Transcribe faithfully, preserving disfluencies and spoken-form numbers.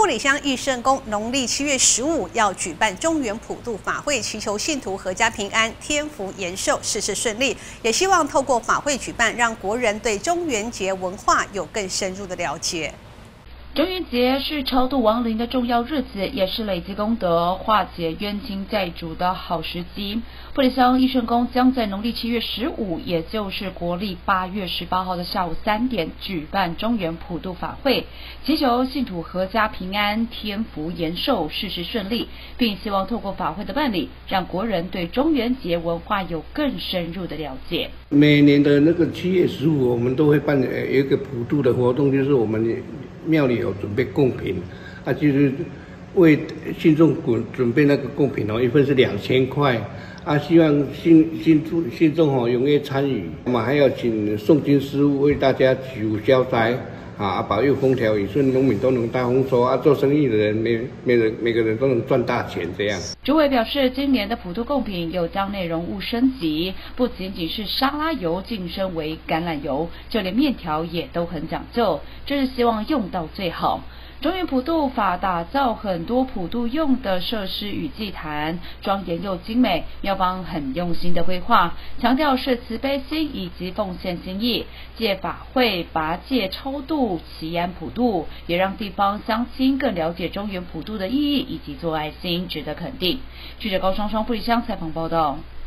富里乡义圣宫农历七月十五要举办中元普渡法会，祈求信徒阖家平安、天福延寿、事事顺利。也希望透过法会举办，让国人对中元节文化有更深入的了解。 中元节是超度亡灵的重要日子，也是累积功德、化解冤亲债主的好时机。富里乡义圣宫将在农历七月十五，也就是国历八月十八号的下午三点举办中元普渡法会，祈求信徒阖家平安、天福延寿、事事顺利，并希望透过法会的办理，让国人对中元节文化有更深入的了解。 每年的那个七月十五，我们都会办呃有一个普渡的活动，就是我们庙里有准备贡品，啊，就是为信众准准备那个贡品哦，一份是两千块，啊，希望信信众信众哦踊跃参与。我们还要请诵经师傅为大家祈福消灾，啊，保佑风调雨顺，农民都能大丰收啊，做生意的人每每人每个人都能赚大钱这样。 主委表示，今年的普渡贡品又将内容物升级，不仅仅是沙拉油晋升为橄榄油，就连面条也都很讲究，这是希望用到最好。中元普渡法打造很多普渡用的设施与祭坛，庄严又精美，庙方很用心的规划，强调是慈悲心以及奉献心意，借法会拔戒超度、祈安普渡，也让地方乡亲更了解中元普渡的意义以及做爱心，值得肯定。记者高双双富里乡采访报道。